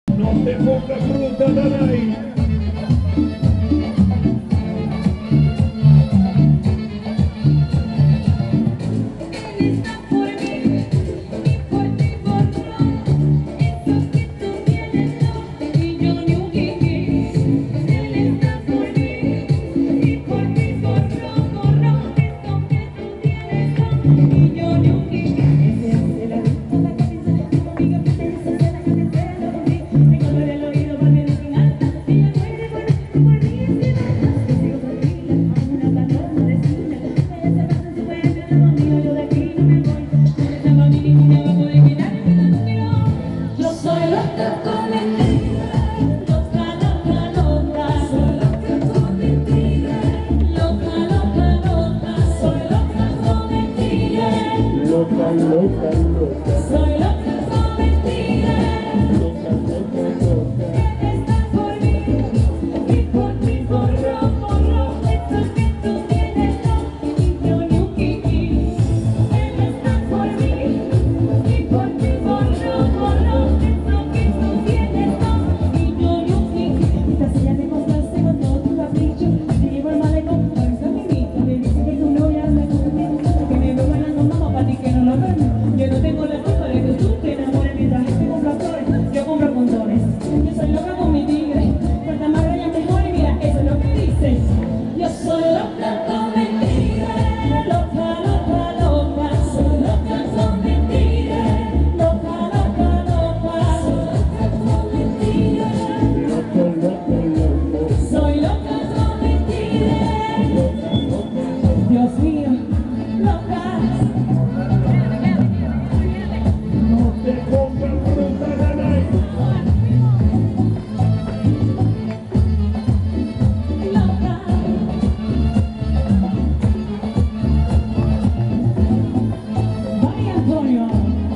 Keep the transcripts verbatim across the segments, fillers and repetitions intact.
No te pongas bruta, Danay. Loca, loca, loca. Soy loca con mentiras. Loca, loca, loca. Estás por mí y por ti corro, corro. Esto que tú tienes no, y yo ni un kiki. Estás por mí y por ti corro, corro. Esto que tú tienes no, y yo ni un kiki. Esta silla te complace con todo tu capricho. Te llevo el malecón, para esa amiguita. Me dice que tu novia me contiene, que me veo bailando mamá para ti que no lo ves. Yo no tengo la culpa de que tú te enamores mientras este compra flores, yo compro condones. Yo soy loca con mi tigre, cuanta más rayas mejor y mira, eso es lo que dice. Yo soy loca con mentiras, loca, loca, loca. Soy loca con mentiras, loca, loca, loca. Soy loca con mentiras, Loca, loca, loca. soy loca con mentiras. Loca, loca, loca. Dios mío, loca. No te pongas bruta, Danay. Loca. María Antonio.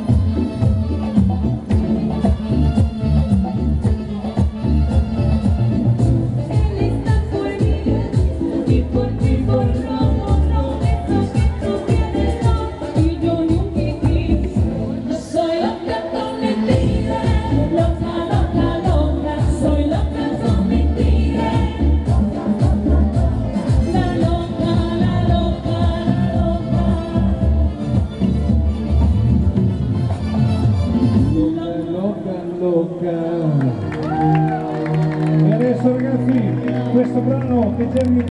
Él está por mí y por ti corro, corro. Esto que tú tienes no, y yo ni un kiki. Yo soy loca con mentiras, loca, loca, loca. Soy loca con mentiras. La loca, la loca, la loca. Loca, loca. E adesso ragazzi, questo brano che Jeremy